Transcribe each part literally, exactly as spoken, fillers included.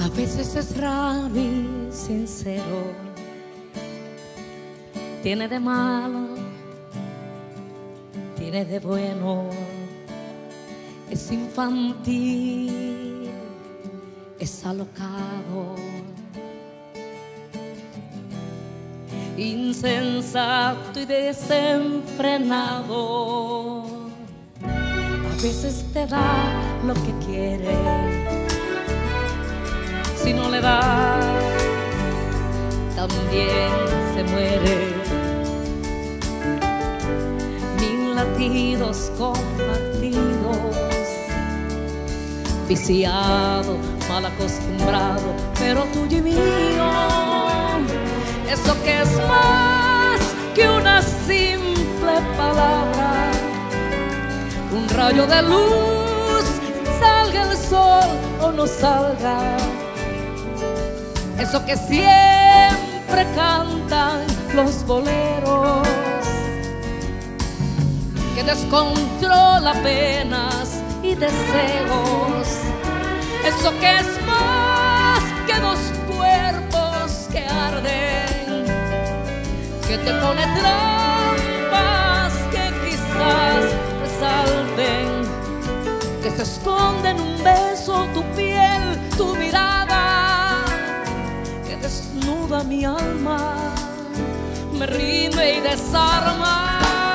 A veces es raro y sincero, tiene de malo, tiene de bueno, es infantil, es alocado, insensato y desenfrenado. A veces te da lo que quiere, si no le das, también se muere. Mil latidos compartidos, viciado, mal acostumbrado, pero tuyo y mío. Eso que es más que una simple palabra, un rayo de luz, salga el sol o no salga. Eso que siempre cantan los boleros, que descontrola penas y deseos. Eso que es más que dos cuerpos que arden, que te pone trampas que quizás te salven, que se esconde en un beso tu piel, tu mirada, que desnuda mi alma, me rinde y desarma.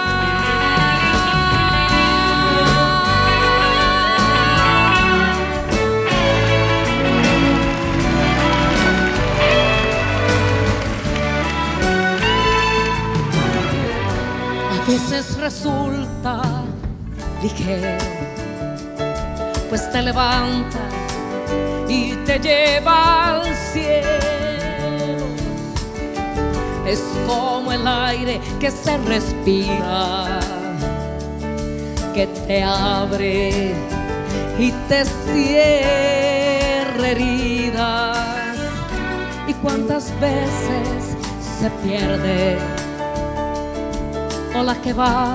A veces resulta ligero, pues te levanta y te lleva al cielo. Es como el aire que se respira, que te abre y te cierra heridas. Y cuántas veces se pierde, o la que va,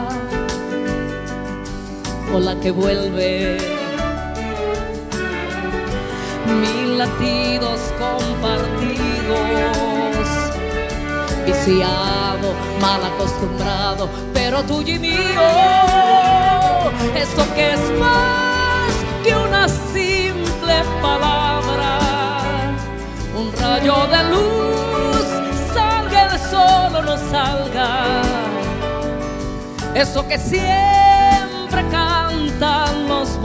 o la que vuelve. Mil latidos compartidos, viciado, mal acostumbrado, pero tuyo y mío. Eso que es más que una simple palabra, un rayo de luz, salga el sol o no salga. Eso que siempre cantan los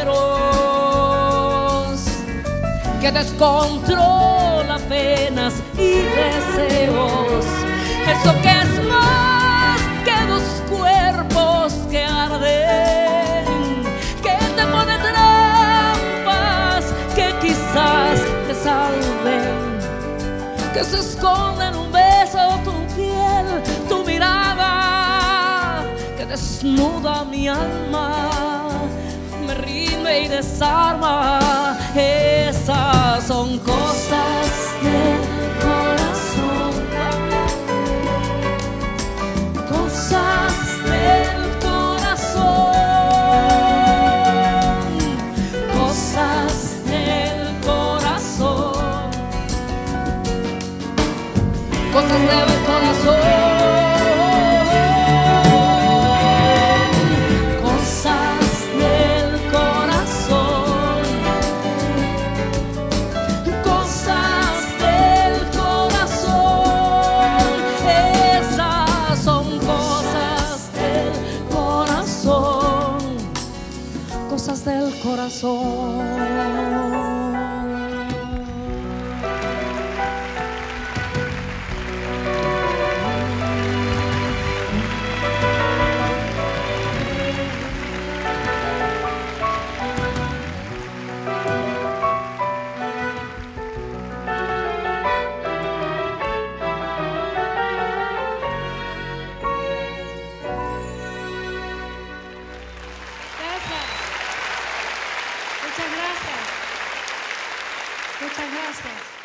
boleros, que descontrola penas y deseos. Eso que es más que dos cuerpos que arden, que te pone trampas que quizás te salven, que se esconde en un beso tu piel, tu mirada, que desnuda mi alma, me rinde y desarma. Esas son cosas del corazón, cosas del corazón, cosas del corazón, cosas del corazón. Cosas del corazón. Muchas gracias. Muchas gracias.